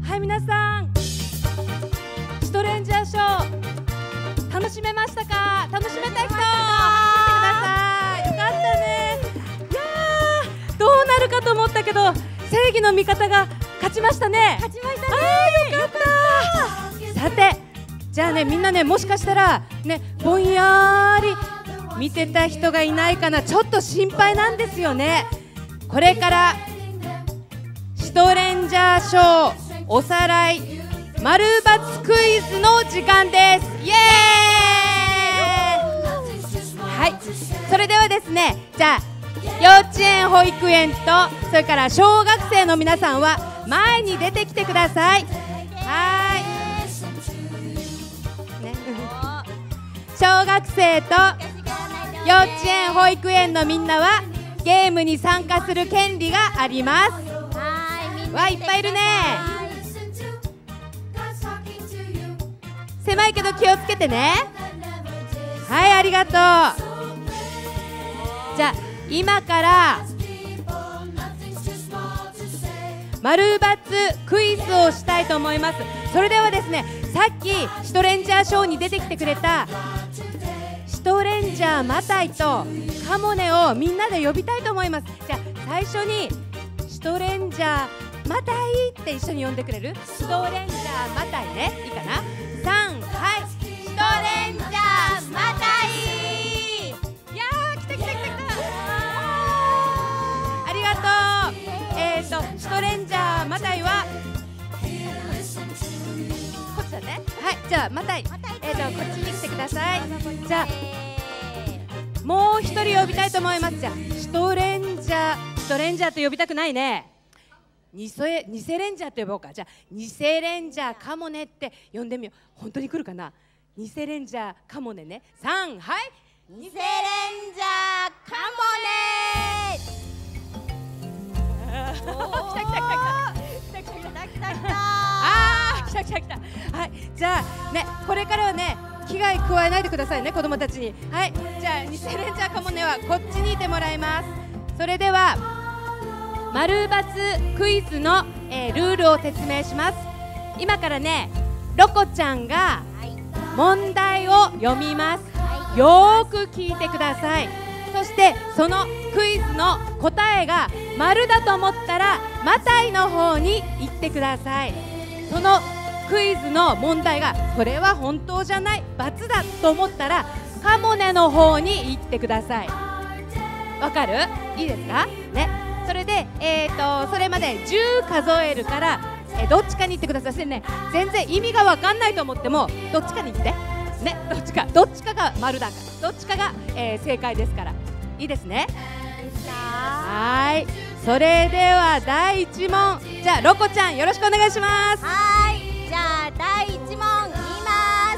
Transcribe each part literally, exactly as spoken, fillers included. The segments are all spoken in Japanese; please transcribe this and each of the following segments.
はい、皆さん、シトレンジャーショー楽しめましたか？楽しめた人、手を挙げてください。よかったね。いやー、どうなるかと思ったけど、正義の味方が勝ちましたね。 勝ちましたね。 あー、よかった。さて、じゃあね、みんなね、もしかしたらね、ぼんやーり見てた人がいないかな、ちょっと心配なんですよね。これからシトレンジャーショーおさらい丸×クイズの時間です。イエーイ。はい、それではですね、じゃあ幼稚園保育園とそれから小学生の皆さんは前に出てきてください。はい、ね、小学生と幼稚園保育園のみんなはゲームに参加する権利があります。わあ、いっぱいいるね。狭いけど気をつけてね。はい、ありがとう。じゃあ今から丸×クイズをしたいと思います。それではですね、さっきシトレンジャーショーに出てきてくれたシトレンジャーマタイとカモネをみんなで呼びたいと思います。じゃあ最初にシトレンジャーマタイって一緒に呼んでくれる？シトレンジャーマタイね、いいかな。さん、はい、シトレンジャーマタイ。いやー、来た来た来た来た。ありがとう。えーとシトレンジャーマタイはこっちだね。はい、じゃあマタイ、えーとこっちに来てください。じゃあもう一人呼びたいと思います。じゃあシトレンジャーシトレンジャーと呼びたくないね。ニセニセレンジャーって呼ぼうか。じゃあニセレンジャーカモネって呼んでみよう。本当に来るかな。ニセレンジャーカモネね。さん、はい、 ニセレンジャーカモネ。 来た来た来た来た来た来た来た来た。あー、来た来た来た。はい、じゃあね、これからはね、危害加えないでくださいね、子供たちに。はい、じゃあニセレンジャーカモネはこっちにいてもらいます。それでは丸×クイズの、えー、ルールを説明します。今からね、ロコちゃんが問題を読みます。よーく聞いてください。そしてそのクイズの答えが丸だと思ったらマタイの方に行ってください。そのクイズの問題がこれは本当じゃない、×だと思ったらカモネの方に行ってください。わかる？いいですかね。それで、えー、とそれまでじゅう数えるから、えー、どっちかに行ってくださいね。全然意味が分かんないと思ってもどっちかに行ってね。どっちかどっちかが丸だからどっちかが、えー、正解ですから。いいですね。はい、それではだいいち問、じゃあロコちゃんよろしくお願いします。 はい、じゃあだいいち問言います。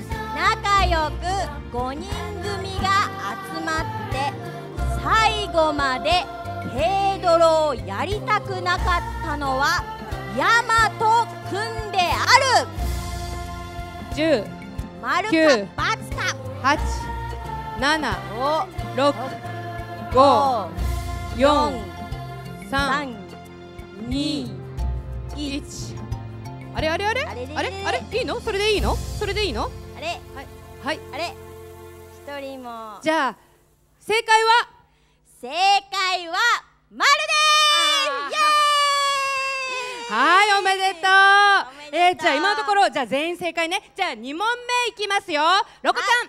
仲良くごにん組が集まって最後までヘイドロをやりたくなかったのはヤマトくんである。 じゅう、 丸きゅう、 か×か。 はち、なな、ろく、ご、よん、さん、に、いち。あれあれあれあれれれあれあれいいの？それでいいの？それでいいの？ あれはいはい。 あれ一人も。 じゃあ正解は正解は丸でーす。イエーイ。 はい、おめでとう。 おめでとう。 えー、じゃあ今のところじゃあ全員正解ね。じゃあに問目いきますよ。ロコちゃん、 はい、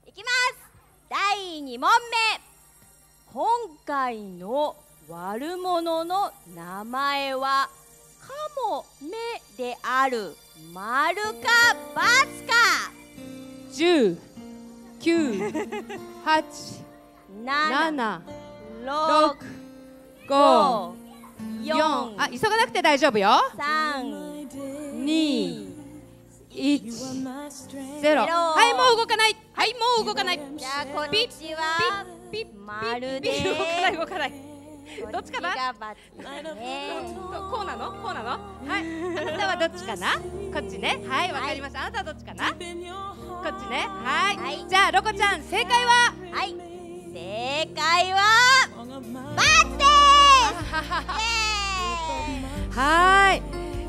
いきます。だいに問目。今回の悪者の名前はカモメである。丸か×か。 じゅう、きゅう、はち、ななな、 な、 ろく、 ご、 よよん。 ん、 あ、急がなくて大丈夫よ。 さん、 に、いち、ゼロ。 ゼロ。 はい、もう動かない。はい、もう動かない。 じゃあこっちはピッピッ丸でピッ動かない動かない。どっちかな？ こっちが×だね。 こうなの？こうなの？はい。あなたはどっちかな？こっちね。はい、わかりました。あなたはどっちかな？こっちね。はい。 はい、 じゃあロコちゃん正解は？ はい、正解は×です。 はーい。えー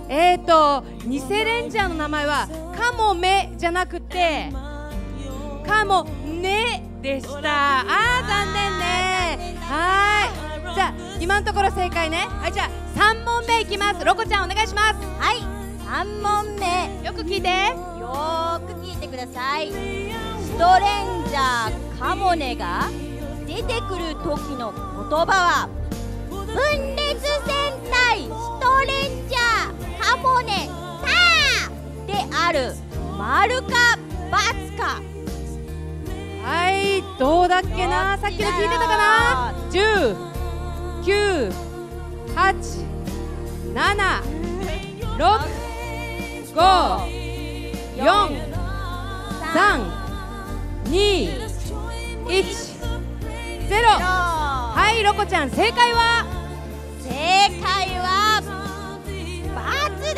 と偽レンジャーの名前はカモメじゃなくてカモネでした。あー残念ね。はい、じゃあ今のところ正解ね。はい、じゃあさんもんめいきます。ロコちゃんお願いします。 はい、さんもんめよく聞いて。 よーく聞いてください。シトレンジャーカモネが出てくる時の言葉は分裂戦隊シトレンジャーカモネターである。丸か×か。 はい、どうだっけな。さっきの聞いてたかな。じゅう、きゅう、はち、なな、ろく、ご、よん、さん、に、いち、ゼロ。はい、ロコちゃん正解は正解は×です。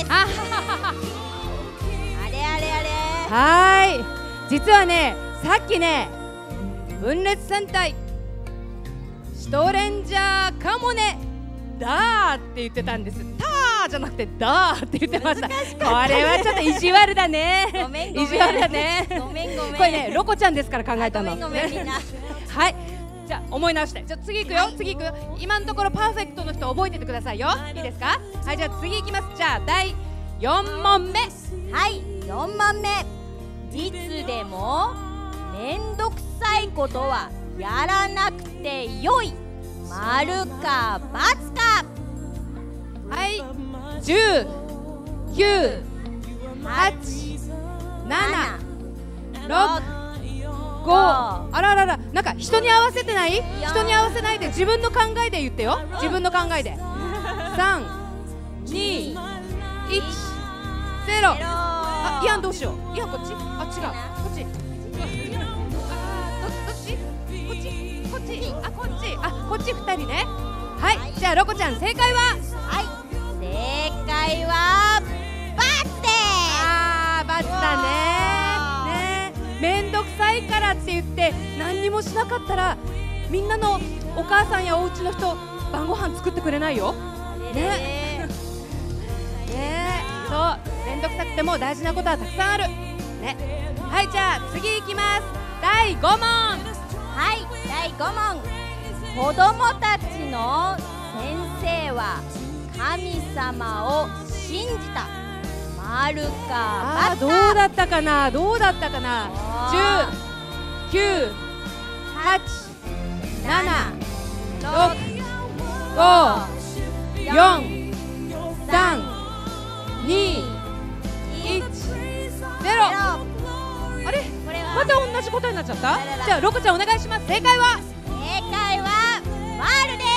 ああれあれあれ。 はい、実はねさっきね分裂戦隊シトレンジャーカモネだーって言ってたんです。ターじゃなくてだーって言ってました。これはちょっと意地悪だね。 ごめんごめん意地悪だね。 ごめんごめん。 これねロコちゃんですから考えたの。 ごめんごめんみんな。 はい、じゃあ思い直して。じゃあ次いくよ、はい、次いくよ。今のところパーフェクトの人覚えててくださいよ。いいですか。はい、じゃあ次いきます。じゃあだいよんもんめ。 はい、よんもんめ。いつでもめんどくさいことはやらなくてよい。丸か×か。 はい、じゅう、きゅう、はち、なな、ろく、ご。あららら、なんか人に合わせてない？人に合わせないで自分の考えで言ってよ。自分の考えで。さん、に、いち、ゼロ。あ、イアンどうしよう。イアンこっち？あ、違う。こっち。あ、ど、どっち？こっち？こっち？あ、こっち。あ、こっちふたりね。はい、じゃあロコちゃん正解は？ はい、正解は×です。 あー、×だね。ね、めんどくさいからって言って何にもしなかったらみんなのお母さんやお家の人晩ご飯作ってくれないよ。ね。ね、そう、めんどくさくても大事なことはたくさんある。ね。はい、じゃあ次いきます。だいごもん。 はい、だいごもん。子供たちの先生は神様を信じた。丸かあー、どうだったかな。どうだったかな。じゅう、きゅう、はち、なな、ろく、ご、よん、さん、に、いち、ゼロ。あれ、また同じ答えになっちゃった。じゃあロコちゃんお願いします。正解は？ 正解は丸です。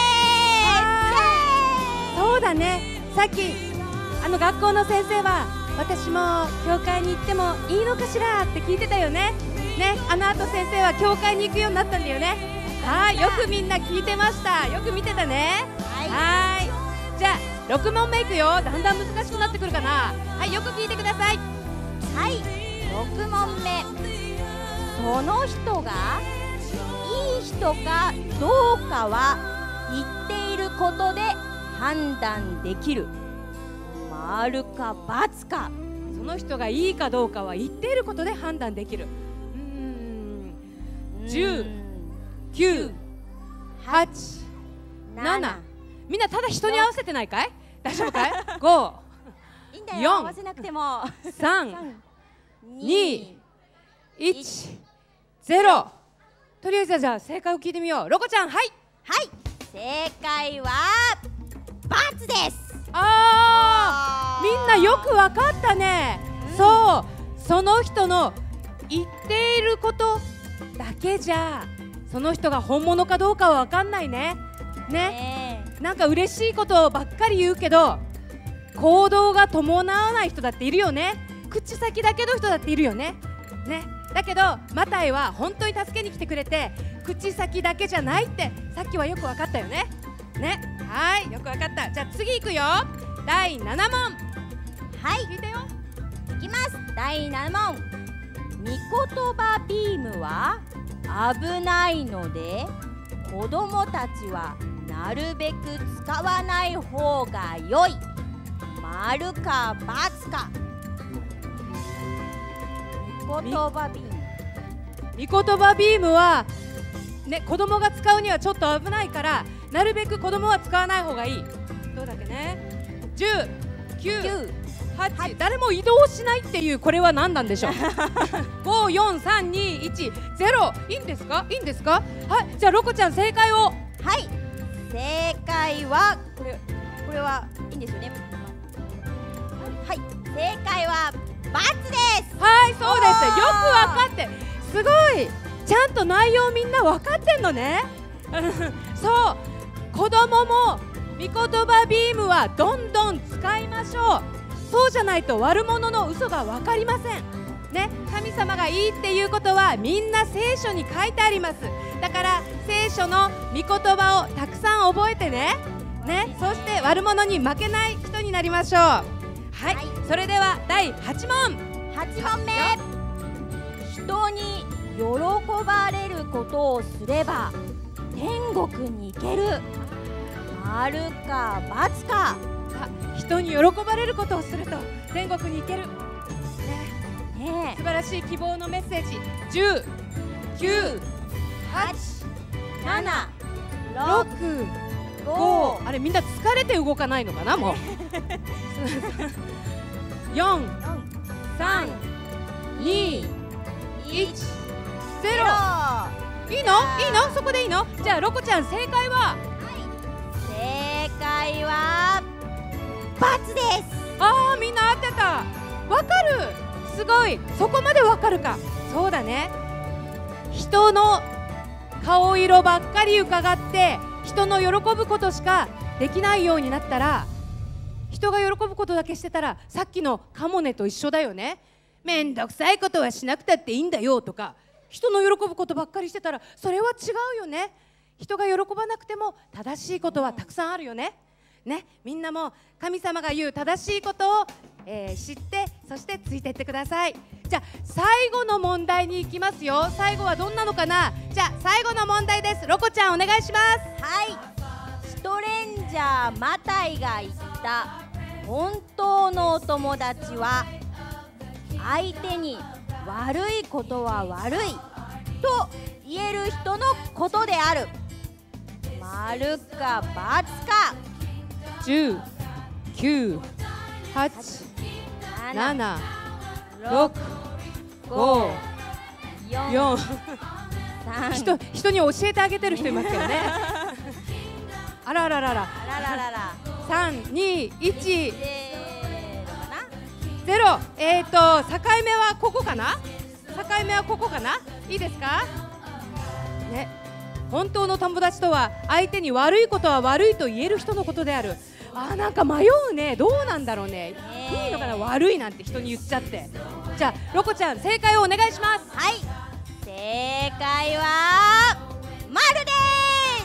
そうだね。さっきあの学校の先生は私も教会に行ってもいいのかしらって聞いてたよね。ね、あの後先生は教会に行くようになったんだよね。はい、よくみんな聞いてました。よく見てたね。はい、じゃあろくもんめいくよ。だんだん難しくなってくるかな。はい、よく聞いてください。 はい、ろくもんめ。その人がいい人かどうかは言っていることで判断できる。丸か×か。 その人がいいかどうかは言っていることで判断できる。うーん、じゅう、きゅう、はち、なな。みんなただ人に合わせてないかい？大丈夫かい？ご、 いいんだよ、合わせなくても。 さん、に、いち、ゼロ。とりあえずじゃあ正解を聞いてみよう。ロコちゃん、はい。 はい、正解は×です。 あー、みんなよくわかったね。うん、そう、その人の言っていることだけじゃその人が本物かどうかはわかんないね。ね、なんか嬉しいことばっかり言うけど行動が伴わない人だっているよね。口先だけの人だっているよね。ね、だけどマタイは本当に助けに来てくれて口先だけじゃないってさっきはよく分かったよね。ね、はい、よく分かった。じゃあ次いくよ。だいななもん。 はい、 聞いてよ。 いきます。だいななもん。御言葉ビームは危ないので子供たちはなるべく使わない方が良い。 丸か×か。み言葉ビーム。 み言葉ビームはね、子供が使うにはちょっと危ないから、なるべく子供は使わない方がいい。どうだっけね。じゅう、きゅう、はち、誰も移動しないっていう、これは何なんでしょう。ご、よん、さん、に、いち、ゼロ。いいんですか？いいんですか？はい、じゃあロコちゃん正解を。 はい、正解はこれこれはいいんですよね。はい、正解は×です。 はい、そうです。よくわかって、すごい。ちゃんと内容みんな分かってんのね。そう、子供もみ言葉ビームはどんどん使いましょう。そうじゃないと悪者の嘘が分かりませんね。神様がいいっていうことはみんな聖書に書いてあります。だから聖書の御言葉をたくさん覚えてね。ね、そして悪者に負けない人になりましょう。はい、はい、それではだいはちもん。 はちもんめ。人に喜ばれることをすれば天国に行ける。丸か×か。 人に喜ばれることをすると天国に行ける、ねね、素晴らしい希望のメッセージ。じゅう、きゅう、はち、 なな、 ろく、ご。あれみんな疲れて動かないのかな。もうよん、さん、に、いち、ゼロ。いいの？いいの？そこでいいの？じゃあロコちゃん正解は？ 正解は×です。 あー、みんな合ってた。わかる。すごい。そこまでわかるか。そうだね。人の顔色ばっかり伺って人の喜ぶことしかできないようになったら、人が喜ぶことだけしてたらさっきのカモネと一緒だよね。めんどくさいことはしなくたっていいんだよとか、人の喜ぶことばっかりしてたらそれは違うよね。人が喜ばなくても正しいことはたくさんあるよね。ね、みんなも神様が言う正しいことを、えー、知って、そしてついていってください。じゃあ最後の問題に行きますよ。最後はどんなのかな。じゃあ最後の問題です。ロコちゃんお願いします。 はい、シトレンジャーマタイが言った本当のお友達は相手に悪いことは悪いと言える人のことである。丸か×か。 じゅう、きゅう、はち、なな、ろく、ご、よん。人、人に教えてあげてる人いますけどね。あらららら。 あらららら。 さん、に、いち、 ゼロゼロ。えっと境目はここかな。境目はここかな。いいですかね。本当の友達とは相手に悪いことは悪いと言える人のことである。あー、なんか迷うね。どうなんだろうね。いいのかな、悪いなんて人に言っちゃって。じゃあロコちゃん正解をお願いします。 はい、正解は丸です。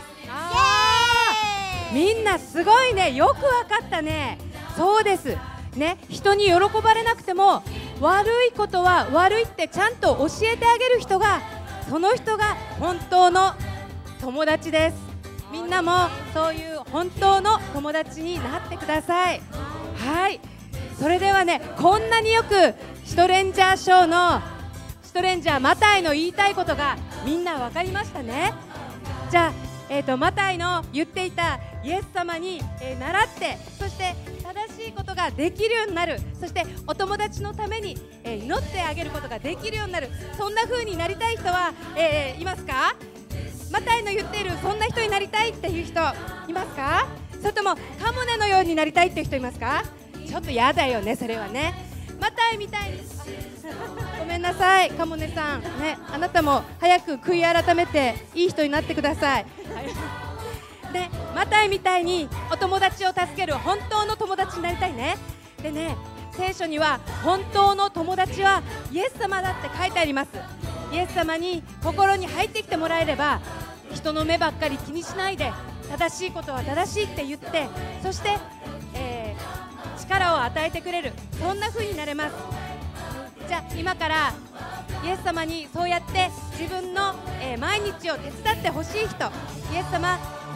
あー、みんなすごいね。よくわかったね。そうですね。人に喜ばれなくても悪いことは悪いってちゃんと教えてあげる人が、その人が本当の友達です。みんなもそういう本当の友達になってください。はい、それではね、こんなによくシトレンジャーショーのシトレンジャーマタイの言いたいことがみんな分かりましたね。じゃあ、えーと、マタイの言っていたイエス様に、えー、習って、そして正しいことができるようになる、そしてお友達のために、えー、祈ってあげることができるようになる、そんな風になりたい人は、えー、いますか？マタイの言っているそんな人になりたいっていう人いますか？それともカモネのようになりたいっていう人いますか？ちょっとやだよね、それはね。マタイみたいにごめんなさい、カモネさん、ね、あなたも早く悔い改めていい人になってください。で、マタイみたいにお友達を助ける本当の友達になりたいね。でね、聖書には本当の友達はイエス様だって書いてあります。イエス様に心に入ってきてもらえれば、人の目ばっかり気にしないで正しいことは正しいって言って、そして、えー、力を与えてくれる、そんな風になれます。じゃあ今からイエス様にそうやって自分の、えー、毎日を手伝ってほしい人、イエス様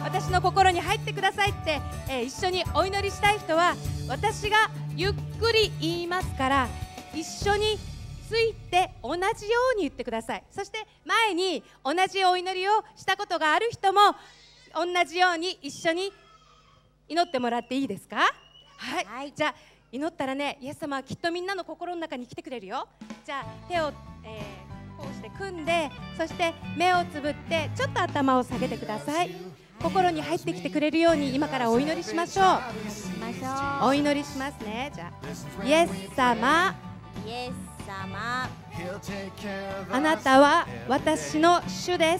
私の心に入ってくださいって、えー、一緒にお祈りしたい人は私がゆっくり言いますから一緒について同じように言ってください。そして前に同じお祈りをしたことがある人も同じように一緒に祈ってもらっていいですか？はい、はい、じゃあ祈ったらね、イエス様はきっとみんなの心の中に来てくれるよ。じゃあ手を、えー、こうして組んで、そして目をつぶってちょっと頭を下げてください。心に入ってきてくれるように今からお祈りしましょう。お祈りしますね。じゃあイエス様、 イエス様、 あなたは私の主です。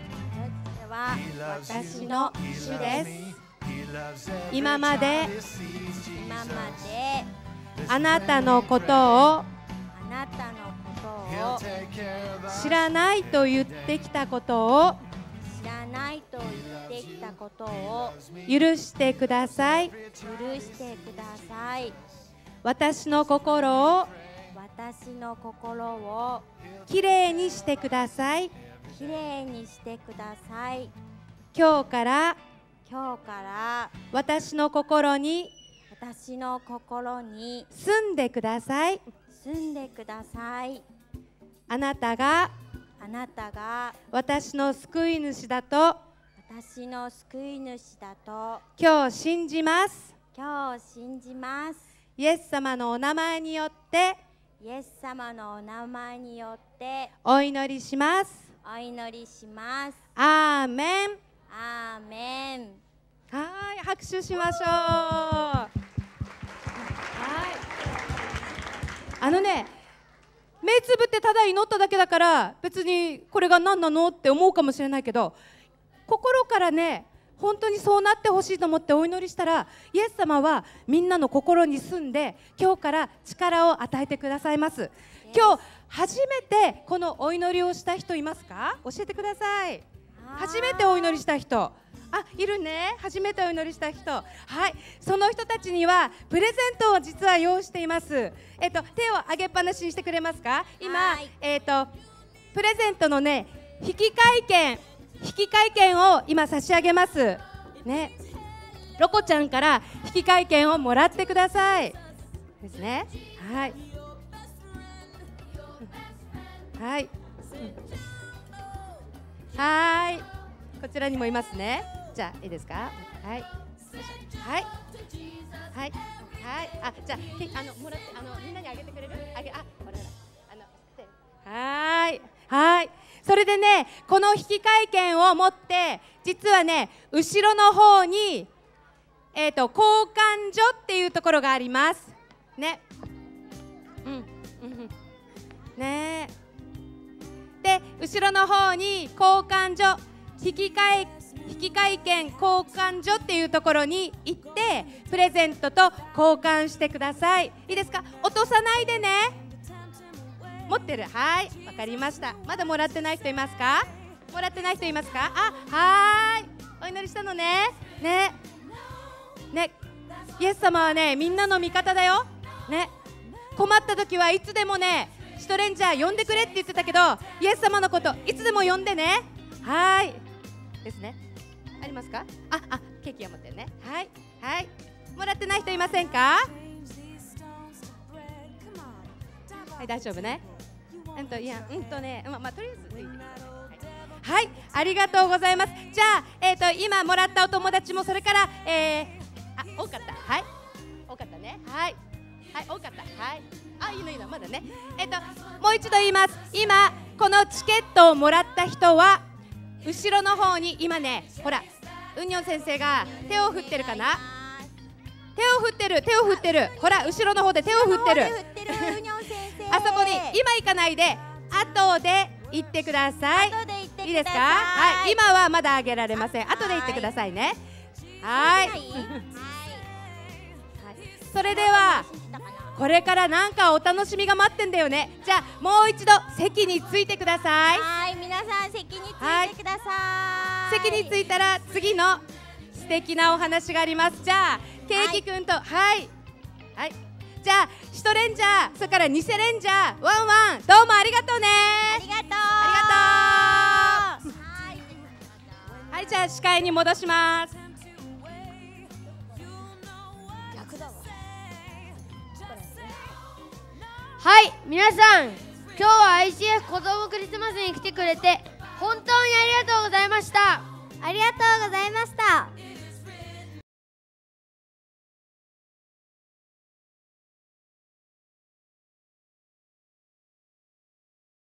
私の主です。今まで今まであなたのことをあなたのことを知らないと言ってきたことを知らないと言ってきたことを許してください。 許してください。 私の心を私の心をきれいにしてください。 きれいにしてください。 今日から今日から私の心に私の心に住んでください。 住んでください。 あなたがあなたが私の救い主だと私の救い主だと今日信じます。 今日信じます。 イエス様のお名前によってイエス様のお名前によってお祈りします。 お祈りします。 アーメン。 アーメン。 はい、拍手しましょう。はい。あのね、目つぶってただ祈っただけだから別にこれが何なのって思うかもしれないけど、心からね、本当にそうなってほしいと思ってお祈りしたら、イエス様はみんなの心に住んで今日から力を与えてくださいます。今日初めてこのお祈りをした人いますか？教えてください。初めてお祈りした人、あ、いるね。初めてお祈りした人、はい、その人たちにはプレゼントを実は用意しています。えっと手を上げっぱなしにしてくれますか？今、えっとプレゼントのね、引換券引換券を今差し上げますね。ロコちゃんから引換券をもらってくださいですね。はいはい、はい、こちらにもいますね。じゃあいいですか？はいはいはいはい、あ、じゃああのもらって、あのみんなにあげてくれる？あげ、あ、ほらほら、あの、はい、はい。それでね、この引換券を持って実はね、後ろの方にえっと交換所っていうところがありますね。うん、うん、ねえ。で、後ろの方に交換所、引き換え引換券交換所っていうところに行ってプレゼントと交換してください。いいですか？落とさないでね。持ってる？はい、わかりました。まだもらってない人いますか？もらってない人いますか？あ、はーい、お祈りしたのね。ねね、イエス様はね、みんなの味方だよね。困った時はいつでもね、シトレンジャー呼んでくれって言ってたけど、イエス様のこといつでも呼んでね。はーいですね。ありますか？あ、あ、ケーキを持ってるね。はいはい、もらってない人いませんか？はい、大丈夫ね。うんと、いや、うんとね、まあ、まあ、とりあえずついてください。はい、はい、ありがとうございます。じゃあ、えっと、今もらったお友達も、それから、えー、あ、多かった。はい、多かったね。はい、はい、多かった。はい、あ、いいのいいの、まだね。えっと、もう一度言います。今、このチケットをもらった人は、後ろの方に、今ね、ほら、ウンニョン先生が手を振ってるかな。手を振ってる、手を振ってる。ほら、後ろの方で手を振ってる。あそこに今行かないで、後で行ってください。いいですか？はい、今はまだあげられません。後で行ってくださいね。はい。それではこれからなんかお楽しみが待ってんだよね。じゃあもう一度席についてください。 はい、皆さん席についてください。 席に着いたら次の素敵なお話があります。じゃあケーキくんと、はいはい、じゃあシトレンジャー、それからニセレンジャー、ワンワン、どうもありがとうね。 ありがとうありがとう。はい、 じゃあ司会に戻します。 逆だわ。 はい、皆さん、今日は アイシーエフ 子どもクリスマスに来てくれて本当にありがとうございました。 ありがとうございました。